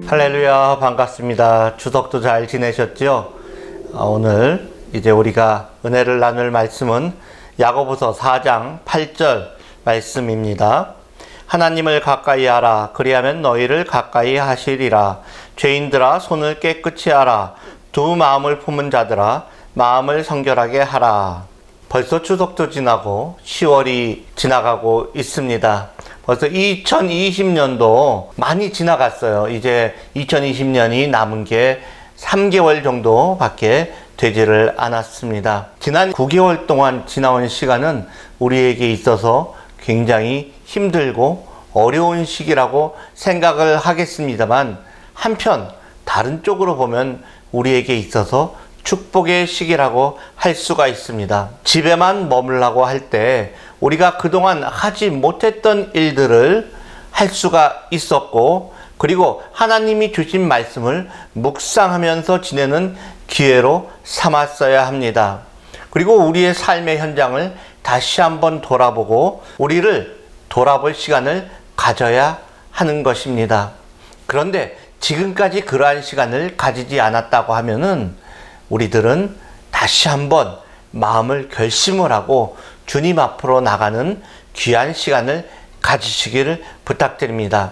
할렐루야, 반갑습니다. 추석도 잘 지내셨죠? 오늘 이제 우리가 은혜를 나눌 말씀은 야고보서 4장 8절 말씀입니다. 하나님을 가까이 하라. 그리하면 너희를 가까이 하시리라. 죄인들아, 손을 깨끗이 하라. 두 마음을 품은 자들아, 마음을 성결하게 하라. 벌써 추석도 지나고 10월이 지나가고 있습니다. 벌써 2020년도 많이 지나갔어요. 이제 2020년이 남은 게 3개월 정도밖에 되지를 않았습니다. 지난 9개월 동안 지나온 시간은 우리에게 있어서 굉장히 힘들고 어려운 시기라고 생각을 하겠습니다만, 한편 다른 쪽으로 보면 우리에게 있어서 축복의 시기라고 할 수가 있습니다. 집에만 머물라고 할 때 우리가 그동안 하지 못했던 일들을 할 수가 있었고, 그리고 하나님이 주신 말씀을 묵상하면서 지내는 기회로 삼았어야 합니다. 그리고 우리의 삶의 현장을 다시 한번 돌아보고 우리를 돌아볼 시간을 가져야 하는 것입니다. 그런데 지금까지 그러한 시간을 가지지 않았다고 하면은 우리들은 다시 한번 마음을 결심을 하고 주님 앞으로 나가는 귀한 시간을 가지시기를 부탁드립니다.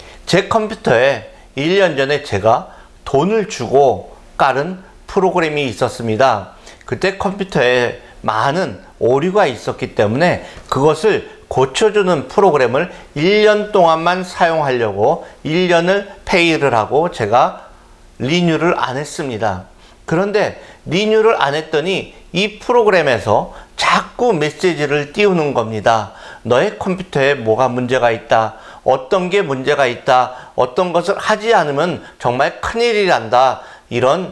제 컴퓨터에 1년 전에 제가 돈을 주고 깔은 프로그램이 있었습니다. 그때 컴퓨터에 많은 오류가 있었기 때문에 그것을 고쳐주는 프로그램을 1년 동안만 사용하려고 1년을 페이를 하고 제가 리뉴를 안 했습니다. 그런데 리뉴를 안 했더니 이 프로그램에서 자꾸 메시지를 띄우는 겁니다. 너의 컴퓨터에 뭐가 문제가 있다. 어떤 게 문제가 있다. 어떤 것을 하지 않으면 정말 큰일이 난다. 이런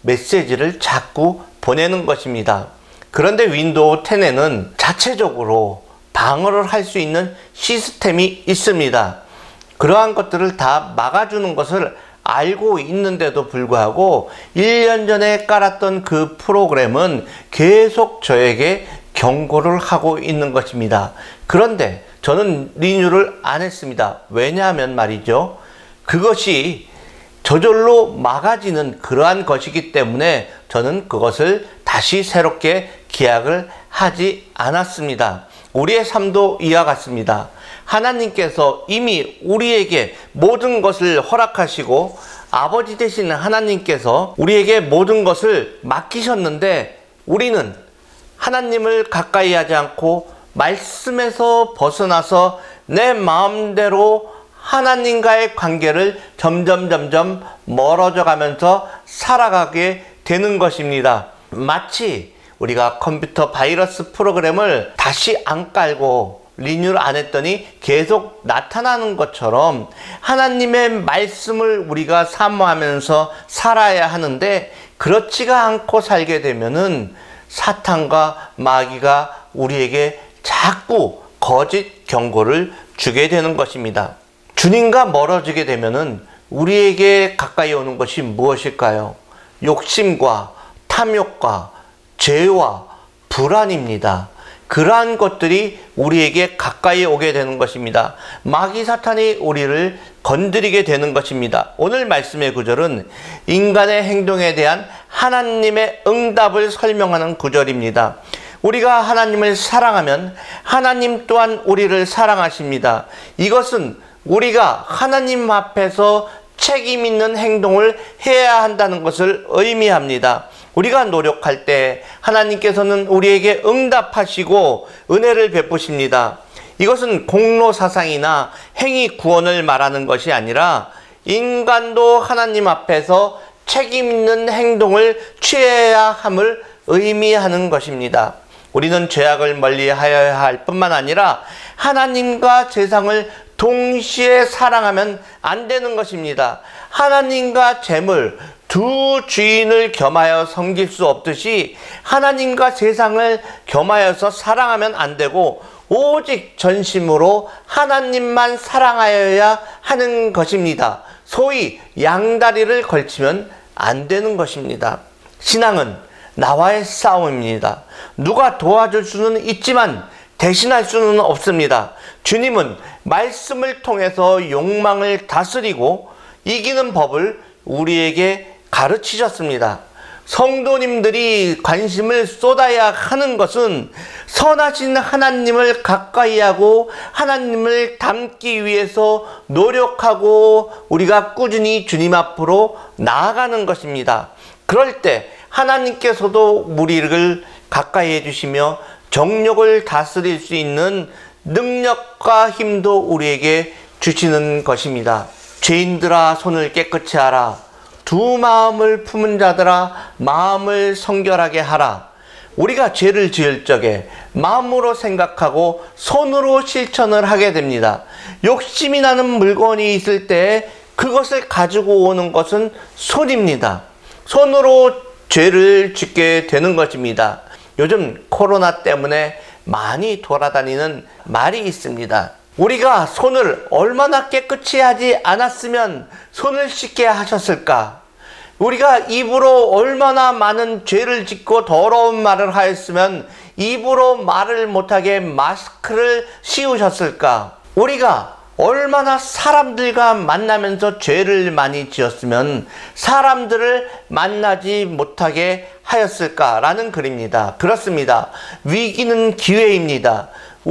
메시지를 자꾸 보내는 것입니다. 그런데 윈도우 10에는 자체적으로 방어를 할 수 있는 시스템이 있습니다. 그러한 것들을 다 막아주는 것을 알고 있는데도 불구하고 1년 전에 깔았던 그 프로그램은 계속 저에게 경고를 하고 있는 것입니다. 그런데 저는 리뉴를 안 했습니다. 왜냐하면 말이죠, 그것이 저절로 막아지는 그러한 것이기 때문에 저는 그것을 다시 새롭게 계약을 하지 않았습니다. 우리의 삶도 이와 같습니다. 하나님께서 이미 우리에게 모든 것을 허락하시고 아버지 되신 하나님께서 우리에게 모든 것을 맡기셨는데, 우리는 하나님을 가까이 하지 않고 말씀에서 벗어나서 내 마음대로 하나님과의 관계를 점점 멀어져 가면서 살아가게 되는 것입니다. 마치 우리가 컴퓨터 바이러스 프로그램을 다시 안 깔고 리뉴를 안 했더니 계속 나타나는 것처럼 하나님의 말씀을 우리가 사모하면서 살아야 하는데, 그렇지가 않고 살게 되면은 사탄과 마귀가 우리에게 자꾸 거짓 경고를 주게 되는 것입니다. 주님과 멀어지게 되면은 우리에게 가까이 오는 것이 무엇일까요? 욕심과 탐욕과 죄와 불안입니다. 그러한 것들이 우리에게 가까이 오게 되는 것입니다. 마귀 사탄이 우리를 건드리게 되는 것입니다. 오늘 말씀의 구절은 인간의 행동에 대한 하나님의 응답을 설명하는 구절입니다. 우리가 하나님을 사랑하면 하나님 또한 우리를 사랑하십니다. 이것은 우리가 하나님 앞에서 책임 있는 행동을 해야 한다는 것을 의미합니다. 우리가 노력할 때 하나님께서는 우리에게 응답하시고 은혜를 베푸십니다. 이것은 공로사상이나 행위 구원을 말하는 것이 아니라 인간도 하나님 앞에서 책임 있는 행동을 취해야 함을 의미하는 것입니다. 우리는 죄악을 멀리하여야 할 뿐만 아니라 하나님과 세상을 동시에 사랑하면 안 되는 것입니다. 하나님과 재물, 두 주인을 겸하여 섬길 수 없듯이 하나님과 세상을 겸하여서 사랑하면 안 되고, 오직 전심으로 하나님만 사랑하여야 하는 것입니다. 소위 양다리를 걸치면 안 되는 것입니다. 신앙은 나와의 싸움입니다. 누가 도와줄 수는 있지만 대신할 수는 없습니다. 주님은 말씀을 통해서 욕망을 다스리고 이기는 법을 우리에게 가르치셨습니다. 성도님들이 관심을 쏟아야 하는 것은 선하신 하나님을 가까이 하고 하나님을 닮기 위해서 노력하고 우리가 꾸준히 주님 앞으로 나아가는 것입니다. 그럴 때 하나님께서도 우리를 가까이 해주시며 정욕을 다스릴 수 있는 능력과 힘도 우리에게 주시는 것입니다. 죄인들아 손을 깨끗이 하라. 두 마음을 품은 자들아 마음을 성결하게 하라. 우리가 죄를 지을 적에 마음으로 생각하고 손으로 실천을 하게 됩니다. 욕심이 나는 물건이 있을 때 그것을 가지고 오는 것은 손입니다. 손으로 죄를 짓게 되는 것입니다. 요즘 코로나 때문에 많이 돌아다니는 말이 있습니다. 우리가 손을 얼마나 깨끗이 하지 않았으면 손을 씻게 하셨을까? 우리가 입으로 얼마나 많은 죄를 짓고 더러운 말을 하였으면 입으로 말을 못하게 마스크를 씌우셨을까? 우리가 얼마나 사람들과 만나면서 죄를 많이 지었으면 사람들을 만나지 못하게 하였을까라는 글입니다. 그렇습니다. 위기는 기회입니다.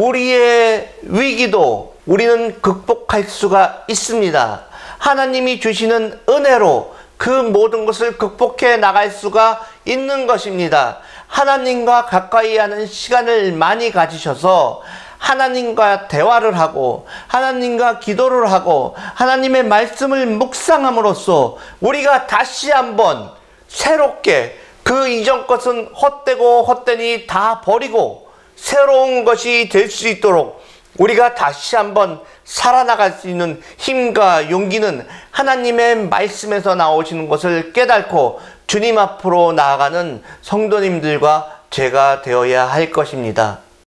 우리의 위기도 우리는 극복할 수가 있습니다. 하나님이 주시는 은혜로 그 모든 것을 극복해 나갈 수가 있는 것입니다. 하나님과 가까이 하는 시간을 많이 가지셔서 하나님과 대화를 하고 하나님과 기도를 하고 하나님의 말씀을 묵상함으로써 우리가 다시 한번 새롭게 그 이전 것은 헛되고 헛되니 다 버리고 새로운 것이 될 수 있도록 우리가 다시 한번 살아나갈 수 있는 힘과 용기는 하나님의 말씀에서 나오시는 것을 깨닫고 주님 앞으로 나아가는 성도님들과 제가 되어야 할 것입니다.